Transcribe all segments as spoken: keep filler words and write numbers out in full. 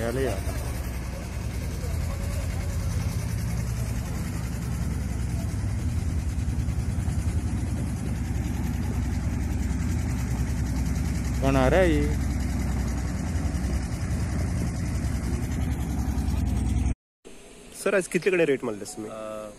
मेळ्ळी आता कोणा रे ही सर आज कितले कडेन रेट मारले तुमी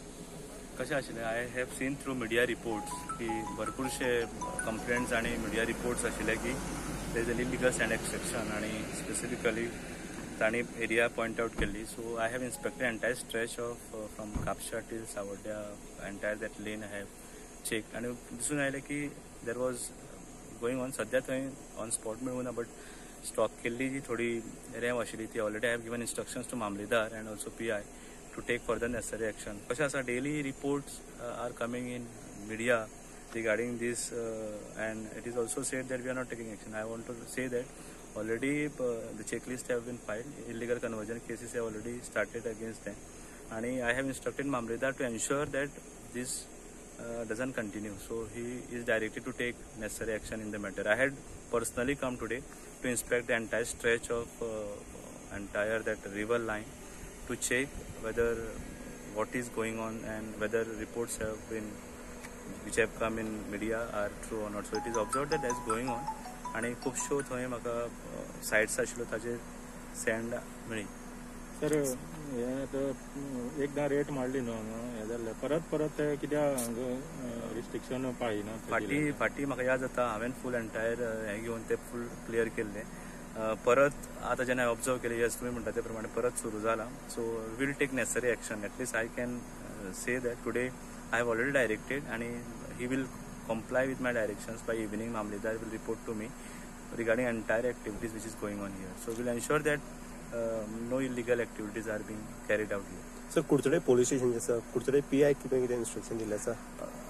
कशें आशिल्लें I have seen through media reports की भरपूरशे कंप्लेंट्स आनी मिडिया रिपोर्ट्स आशिल्ले की there is illegal sand extraction आनी स्पेसिफिकली तांणी एरिया पॉयंट आउट केल्ली so I have inspected entire stretch of from कापशा टील सावड्ड्या entire that lane I have check आनी दिसून आयलें की देर वॉज गोईंग ऑन सद्या थंय ऑन स्पॉट मेळूं ना बट स्टॉक केल्ली जी थोडी रेंव आशिल्ली ती already I have given instructions to मामलेदार and also P I to take further necessary action. Kashas asa daily reports uh, are coming in media regarding this uh, and it is also said that we are not taking action. I want to say that already uh, the checklist have been filed. Illegal conversion cases have already started against them. And I have instructed Mamledar to ensure that this uh, doesn't continue. So he is directed to take necessary action in the matter. I had personally come today to inspect the entire stretch of uh, entire that river line to check whether what is going on and whether reports have been which have come in media are true or not. So it is observed that that is going on आणि खुबश्यो थंय म्हाका sites आशिल्ल्यो ताचेर send मेळ्ळी. Sir हे आतां एकदां rate मारली न्हू हांगा हें जालें परत परत ते कित्याक हांगा रिस्ट्रिक्शन पाळिना फाटीं फाटीं म्हाका याद जाता हांवें फूल एंटायर हें घेवन तें फूल क्लियर केल्लें परत आता जेन्ना ऑब्जर्व केले यस तुम्ही म्हणटा ते प्रमाणे परत सुरू जाला so we'll take necessary action at least I can say that today I have already directed आणि he will comply with my directions by evening. Mamledar will report to me regarding entire activities which is going on here. So we'll ensure that uh, no illegal activities are being carried out here. Sir, Kudchade police station जसा Kudchade P I कितें कितें instruction दिले आसा?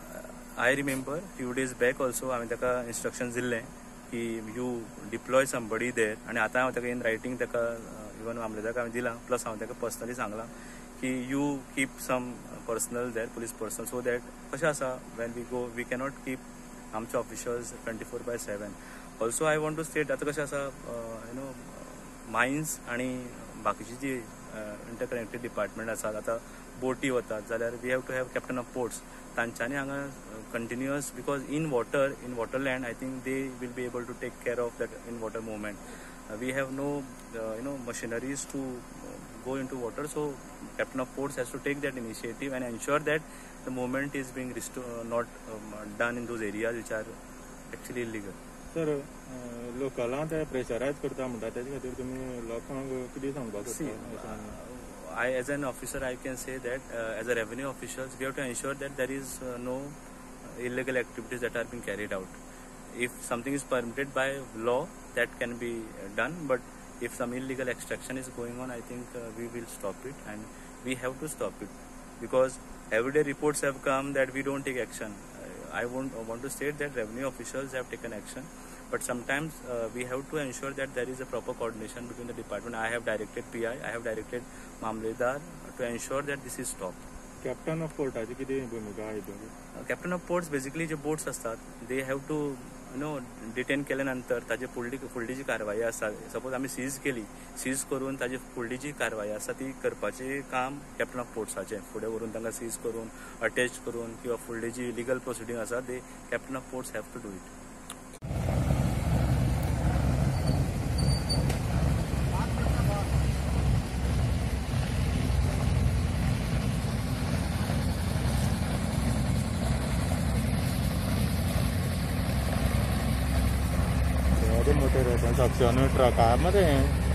I remember few days back also हांवें ताका instructions दिल्ले की you deploy somebody there आणि आता हांव ताका in writing ताका even मामलेदाराक हांवें दिला plus हांव ताका personally सांगला की you keep some personnel there, police personnel, so that कशें आसा when we go we cannot keep आमचे officials twenty-four by seven. Also I want to state आता कशें आसा you know मायन्स आणि बाकीची जी इंटरकनेक्टेड डिपार्टमेंट आसात आता बोटी वतात जाल्यार we have to have captain of ports तांच्यांनी हांगा continuous because in water in waterland I think they will be able to take care of that in water movement we have no you know machineries to go into water, so captain of ports has to take that initiative and ensure that the movement is being resto- not um, done in those areas which are actually illegal. Sir, लोकलां ते pressurize करता म्हणटा तेजे खातीर तुमी लोकांक कितें सांगपाक सोदता? I as an officer I can say that uh, as a revenue officials we have to ensure that there is uh, no illegal activities that are being carried out. If something is permitted by law, that can be done, but if some illegal extraction is going on, I think uh, we will stop it, and we have to stop it because everyday reports have come that we don't take action. I want, I want to state that revenue officials have taken action, but sometimes uh, we have to ensure that there is a proper coordination between the department. I have directed P I, I have directed Mamledar to ensure that this is stopped. Captain of port आजी कितें भूमिका आहे? Captain of ports basically जे boats असतात they have to you know detain केल्या नंतर ताजे फुडली फुडली जी कारवाई आसा सपोज आमी सीज केली सीज करून ताजी फुडली जी कारवाई आसा ती करपाचें काम कॅप्टन ऑफ पोर्ट्साचें फुडें व्हरून तांकां सीज करून अटॅच करून किंवा फुडली जी लिगल प्रोसिडींग आसा ते captain of ports have to do it. मोठे मोठे सेक्शन ट्रकामध्ये